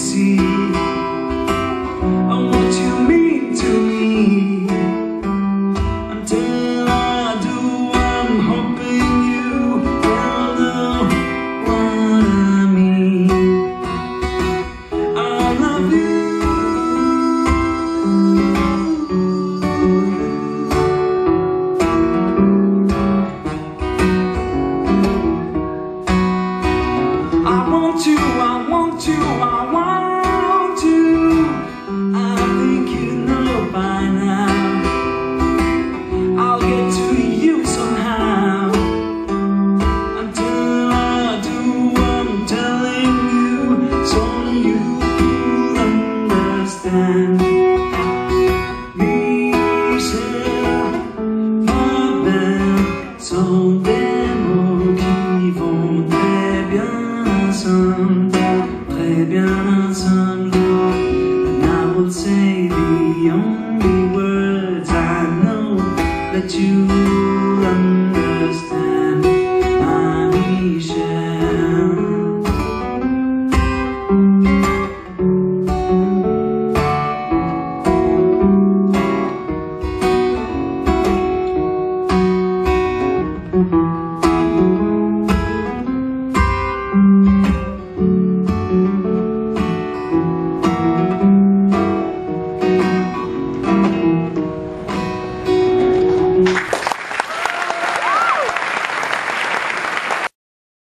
see what you mean to me. Until I do, I'm hoping you will know what I mean. I love you. I want you, I want you, I want you. I think you know by now. I'll get to you somehow. Until I do, I'm telling you, so you'll understand. Michel, ma belle, sont des mots qui vont très bien ensemble, très bien ensemble. And I will say the only words I know that you